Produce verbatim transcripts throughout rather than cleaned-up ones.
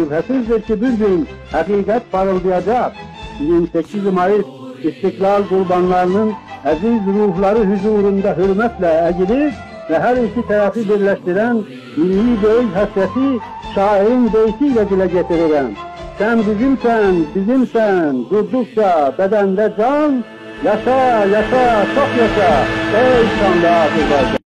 şüphesizdir ki bir gün hakikat parıldayacak. yirmi sekiz Mayıs İstiklal kurbanlarının aziz ruhları huzurunda hürmetle eğilir ve her iki tarafı birleştiren milli büyük hasreti şairin beytiyle dile getiririm. Sen bizimsen, bizimsen, durdukça bedende can, yaşa, yaşa, çok yaşa, ey şanlı Azerbaycan.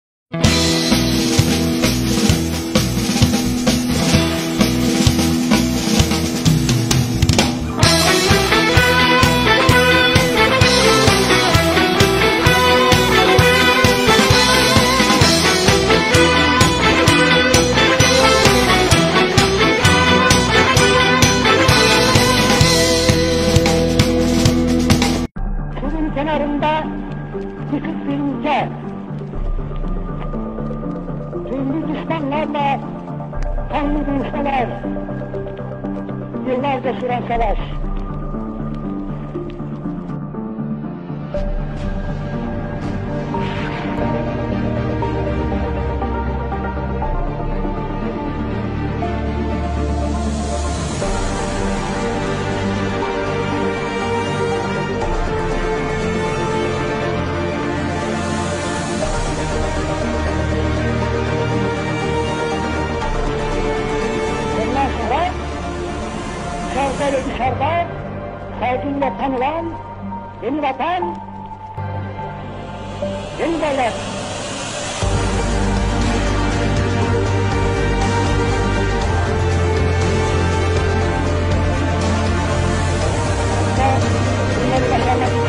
Kenarında küçük bir ülke, türlü düşmanlarla kanlı dövüşmeler, yıllarca süren savaş. İçeride ve dışarıda saygıyla tanılan yeni vatan, yeni devlet. Bunları başarmak